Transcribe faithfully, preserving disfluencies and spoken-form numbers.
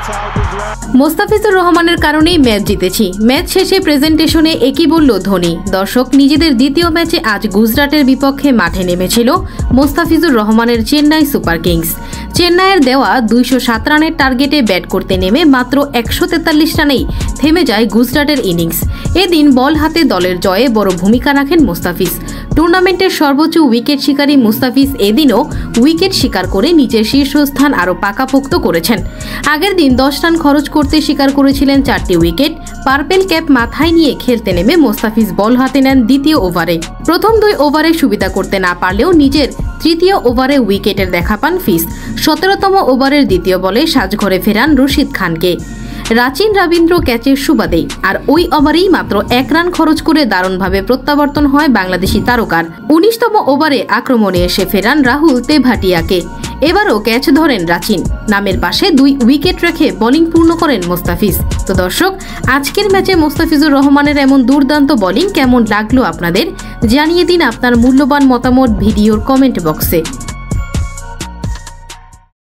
মোস্তাফিজুর রহমানের কারণেই ম্যাচ জিতেছি। ম্যাচ শেষে প্রেজেন্টেশনে একই বলল ধোনি। দর্শক, নিজেদের দ্বিতীয় ম্যাচে আজ গুজরাটের বিপক্ষে মাঠে নেমেছিল মোস্তাফিজুর রহমানের চেন্নাই সুপার কিংস। চেন্নাইয়ের দেওয়া দুইশো সাত রানের টার্গেটে ব্যাট করতে নেমে মাত্র একশো তেতাল্লিশ রানেই থেমে যায় গুজরাটের ইনিংস। এদিন বল হাতে দলের জয়ে বড় ভূমিকা রাখেন মোস্তাফিজ। টুর্নামেন্টের সর্বোচ্চ উইকেট শিকারী মুস্তাফিজ এদিনও উইকেট শিকার করে নিজের শীর্ষস্থান আরও পাকাপোক্ত করেছেন। আগের দিন দশ রান খরচ করতে শিকার করেছিলেন চারটি উইকেট। পার্পেল ক্যাপ মাথায় নিয়ে খেলতে নেমে মোস্তাফিজ বল হাতে নেন দ্বিতীয় ওভারে। প্রথম দুই ওভারে সুবিধা করতে না পারলেও নিজের তৃতীয় ওভারে উইকেটের দেখা পান ফিস। সতেরোতম ওভারের দ্বিতীয় বলে সাজঘরে ফেরান রশিদ খানকে রাচিন রবীন্দ্র ক্যাচের সুবাদে। আর ওই ওভারেই মাত্র এক রান খরচ করে দারুণভাবে প্রত্যাবর্তন হয় বাংলাদেশি তারকার। উনিশতম ওভারে আক্রমণে এসে ফেরান রাহুল তেভাটিয়াকে। এবারও ক্যাচ ধরেন রাচিন। নামের পাশে দুই উইকেট রেখে বোলিং পূর্ণ করেন মোস্তাফিজ। তো দর্শক, আজকের ম্যাচে মোস্তাফিজুর রহমানের এমন দুর্দান্ত বোলিং কেমন লাগলো আপনাদের? জানিয়ে দিন আপনার মূল্যবান মতামত ভিডিওর কমেন্ট বক্সে।